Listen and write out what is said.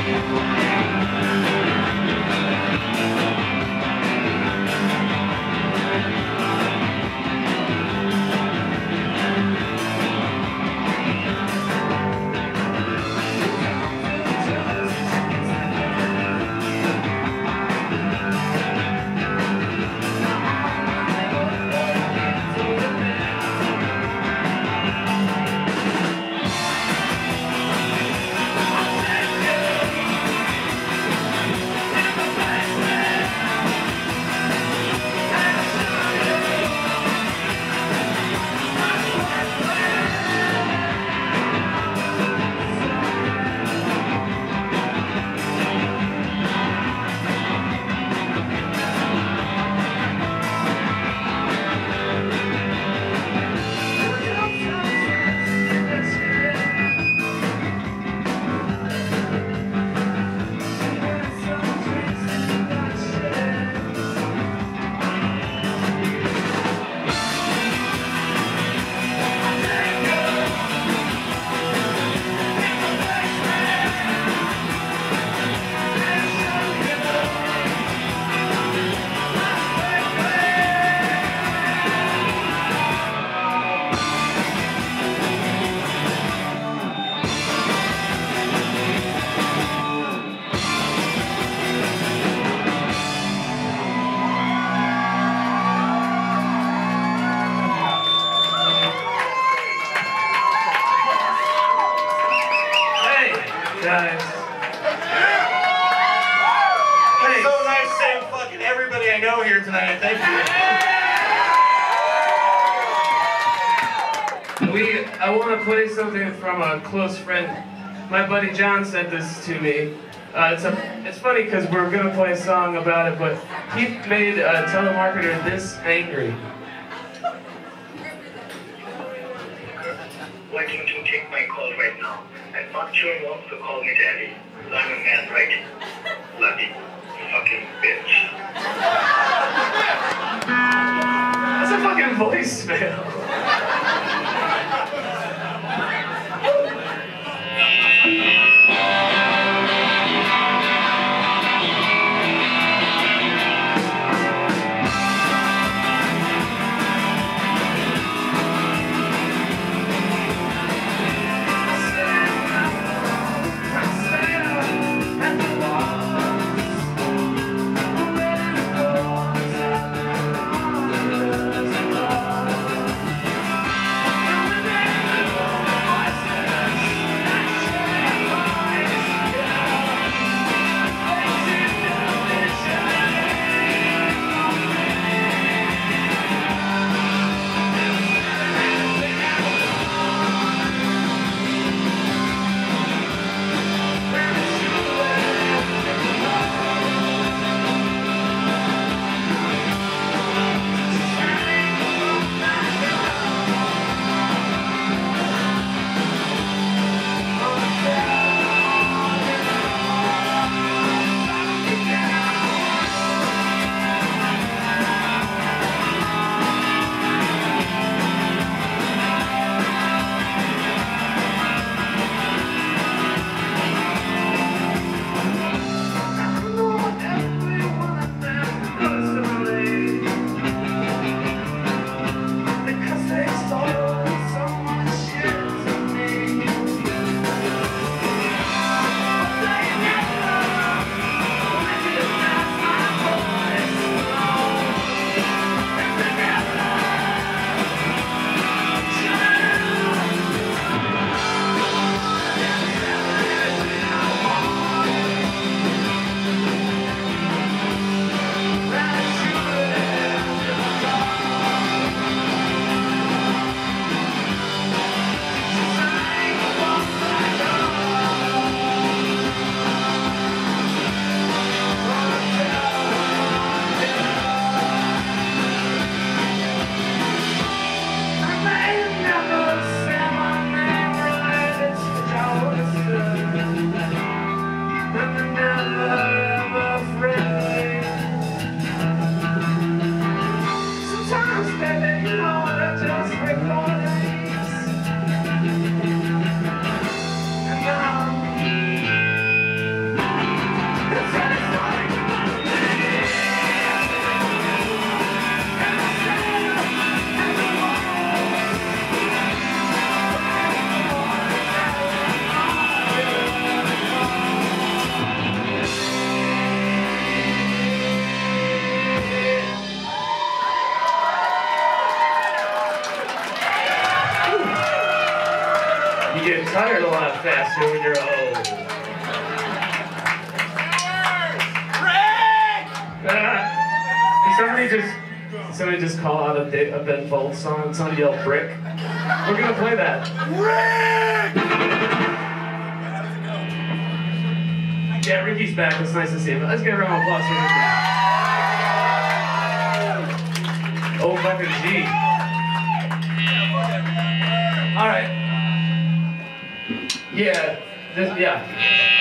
guys. Hey. It's so nice seeing fucking everybody I know here tonight. Thank you. I want to play something from a close friend. My buddy John sent this to me. It's funny because we're going to play a song about it, but he made a telemarketer this angry. Why don't you take my call right now? And not sure wants to call me daddy. I'm a man, right? Bloody fucking bitch. That's a fucking voicemail. faster when you're old. Did somebody just call out a Ben Folds song? Somebody yelled brick. We're gonna play that. Rick! Yeah, Ricky's back. It's nice to see him. Let's give a round of applause for Ricky. Oh, fucking G. All right. Yeah. Yeah.